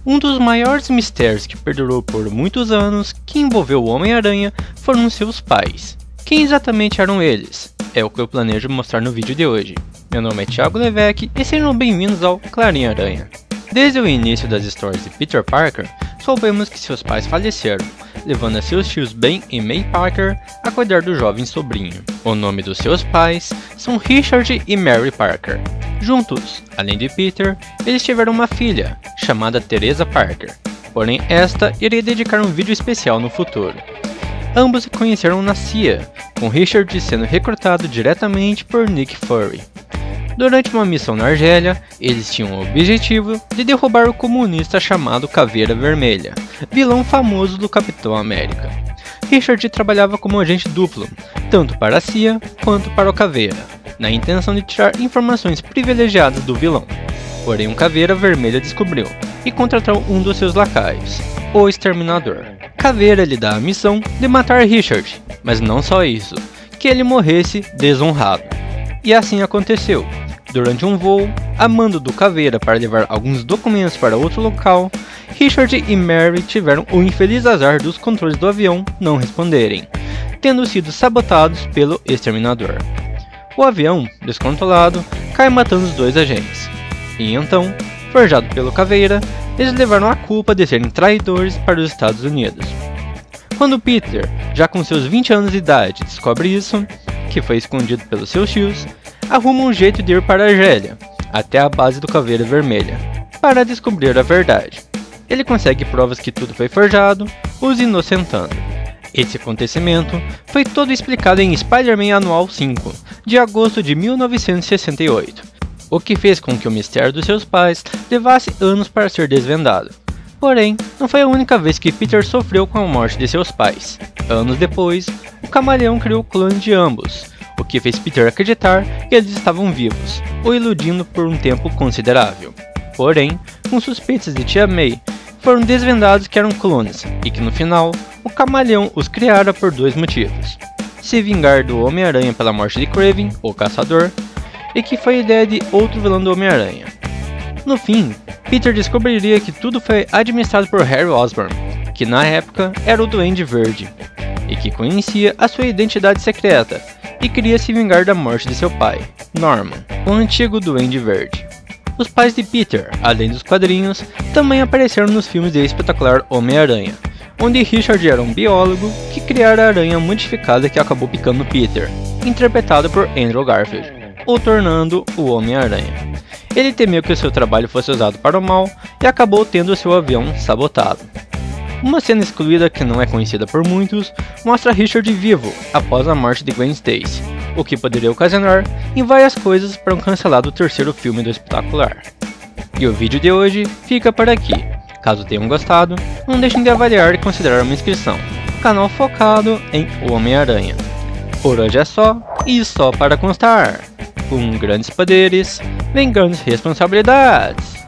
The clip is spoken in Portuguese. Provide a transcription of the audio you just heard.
Um dos maiores mistérios que perdurou por muitos anos, que envolveu o Homem-Aranha, foram seus pais. Quem exatamente eram eles? É o que eu planejo mostrar no vídeo de hoje. Meu nome é Thiago Levesque e sejam bem-vindos ao Clarim Aranha. Desde o início das histórias de Peter Parker, soubemos que seus pais faleceram, levando a seus tios Ben e May Parker a cuidar do jovem sobrinho. O nome dos seus pais são Richard e Mary Parker. Juntos, além de Peter, eles tiveram uma filha, chamada Teresa Parker, porém esta iria dedicar um vídeo especial no futuro. Ambos se conheceram na CIA, com Richard sendo recrutado diretamente por Nick Fury. Durante uma missão na Argélia, eles tinham o objetivo de derrubar o comunista chamado Caveira Vermelha, vilão famoso do Capitão América. Richard trabalhava como agente duplo, tanto para a CIA quanto para o Caveira, na intenção de tirar informações privilegiadas do vilão. Porém, o Caveira Vermelha descobriu e contratou um dos seus lacaios, o Exterminador. Caveira lhe dá a missão de matar Richard, mas não só isso, que ele morresse desonrado. E assim aconteceu. Durante um voo, a mando do Caveira para levar alguns documentos para outro local, Richard e Mary tiveram o infeliz azar dos controles do avião não responderem, tendo sido sabotados pelo Exterminador. O avião, descontrolado, cai matando os dois agentes. E então, forjado pelo Caveira, eles levaram a culpa de serem traidores para os Estados Unidos. Quando Peter, já com seus 20 anos de idade, descobre isso, que foi escondido pelos seus tios, arruma um jeito de ir para a Argélia, até a base do Caveira Vermelha, para descobrir a verdade. Ele consegue provas que tudo foi forjado, os inocentando. Esse acontecimento foi todo explicado em Spider-Man Anual 5, de agosto de 1968, o que fez com que o mistério dos seus pais levasse anos para ser desvendado. Porém, não foi a única vez que Peter sofreu com a morte de seus pais. Anos depois, o Camaleão criou o clone de ambos, o que fez Peter acreditar que eles estavam vivos, o iludindo por um tempo considerável. Porém, com suspeitas de Tia May, foram desvendados que eram clones, e que no final, o Camaleão os criara por dois motivos: se vingar do Homem-Aranha pela morte de Kraven, o Caçador, e que foi a ideia de outro vilão do Homem-Aranha. No fim, Peter descobriria que tudo foi administrado por Harry Osborn, que na época era o Duende Verde, e que conhecia a sua identidade secreta, e queria se vingar da morte de seu pai, Norman, o antigo Duende Verde. Os pais de Peter, além dos quadrinhos, também apareceram nos filmes de Espetacular Homem-Aranha, onde Richard era um biólogo que criara a aranha modificada que acabou picando Peter, interpretado por Andrew Garfield, o tornando o Homem-Aranha. Ele temeu que o seu trabalho fosse usado para o mal e acabou tendo seu avião sabotado. Uma cena excluída que não é conhecida por muitos mostra Richard vivo após a morte de Gwen Stacy, o que poderia ocasionar em várias coisas para um cancelado terceiro filme do Espetacular. E o vídeo de hoje fica por aqui. Caso tenham gostado, não deixem de avaliar e considerar uma inscrição, canal focado em O Homem-Aranha. Por hoje é só, e só para constar, com grandes poderes, vem grandes responsabilidades.